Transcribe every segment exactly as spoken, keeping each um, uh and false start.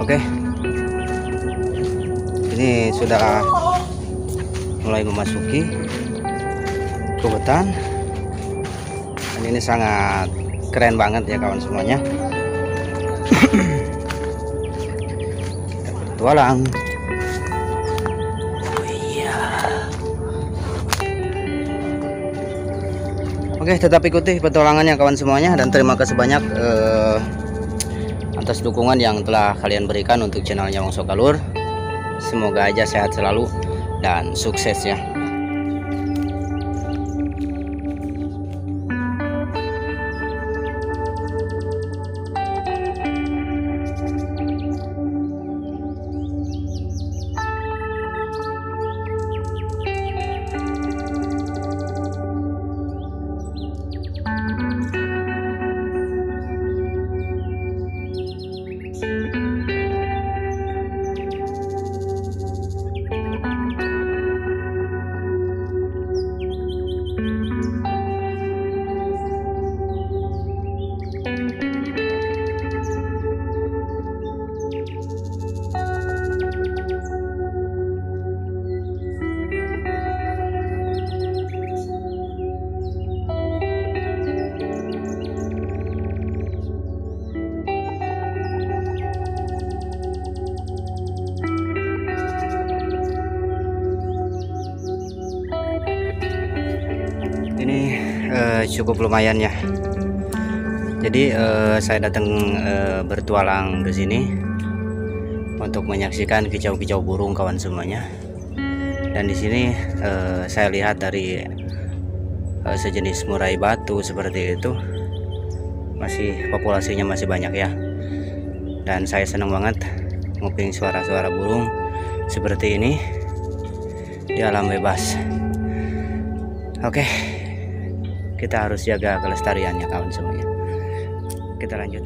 Oke, ini sudah mulai memasuki ke hutan, dan ini sangat keren banget ya kawan semuanya. Kita bertualang. Oh iya. Oke, tetap ikuti petualangannya kawan semuanya, dan terima kasih banyak eh, atas dukungan yang telah kalian berikan untuk channelnya Wong Sogalur. Semoga aja sehat selalu dan sukses ya. Ini eh, cukup lumayan ya. Jadi eh, saya datang eh, bertualang ke sini untuk menyaksikan kicau-kicau burung kawan semuanya. Dan di sini eh, saya lihat dari eh, sejenis murai batu seperti itu, masih populasinya masih banyak ya. Dan saya senang banget nguping suara-suara burung seperti ini di alam bebas. Oke, kita harus jaga kelestariannya kawan semuanya. Kita lanjut.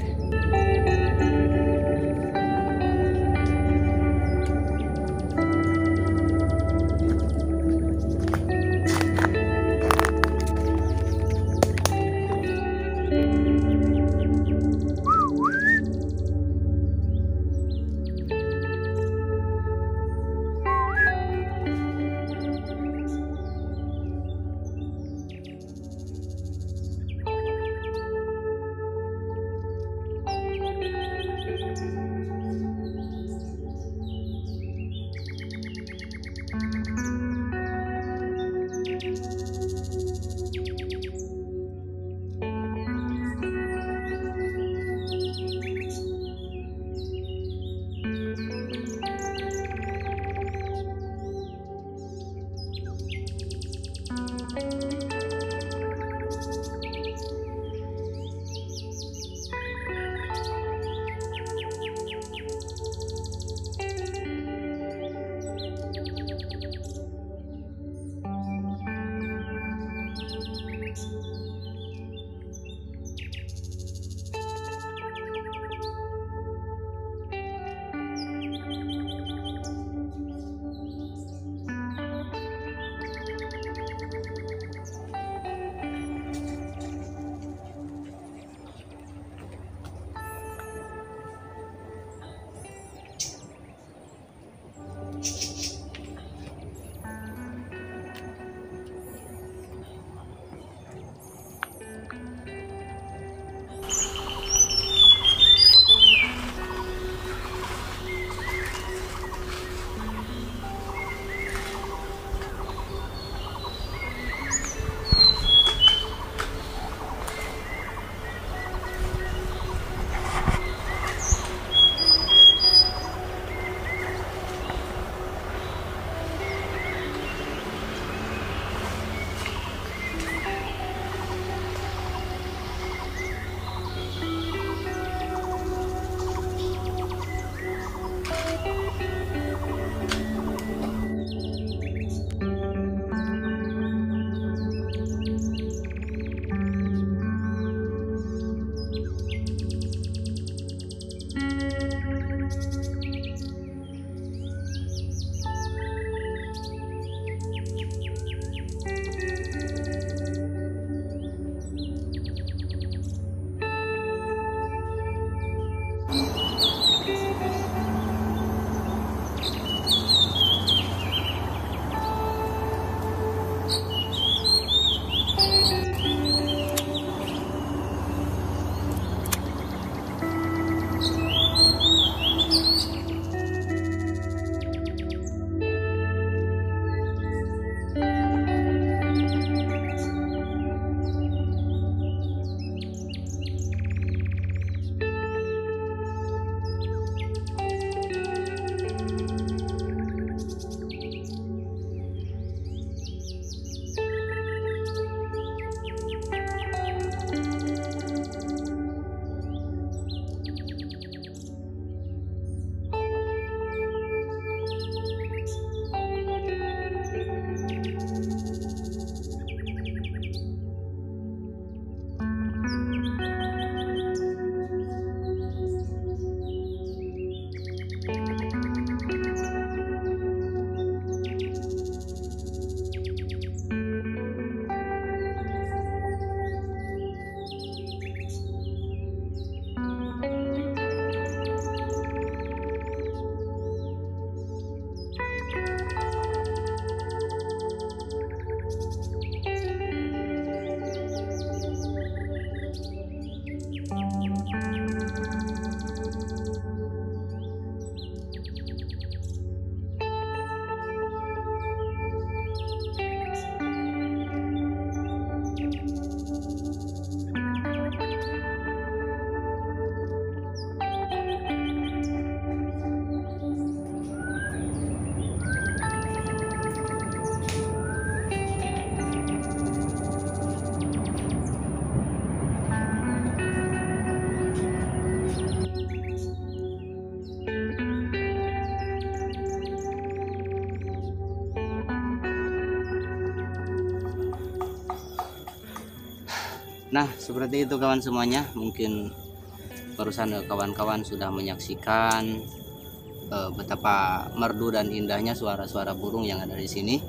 Nah, seperti itu kawan semuanya. Mungkin barusan kawan-kawan sudah menyaksikan uh, betapa merdu dan indahnya suara-suara burung yang ada di sini.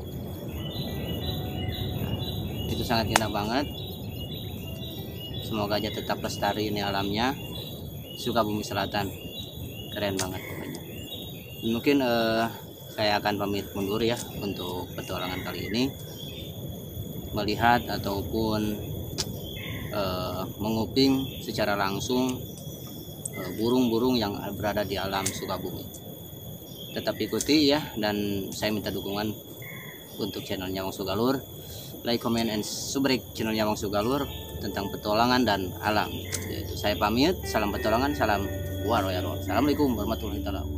Itu sangat indah banget. Semoga aja tetap lestari ini alamnya. Sukabumi Selatan, keren banget pokoknya. Mungkin uh, saya akan pamit mundur ya untuk petualangan kali ini, melihat ataupun uh, menguping secara langsung burung-burung yang berada di alam Sukabumi. Tetap ikuti ya, dan saya minta dukungan untuk channelnya Wong Sugalur, like, comment, and subscribe channelnya Wong Sugalur tentang petualangan dan alam. Yaitu saya pamit, salam petualangan, salam waroyaro. Assalamualaikum warahmatullahi wabarakatuh.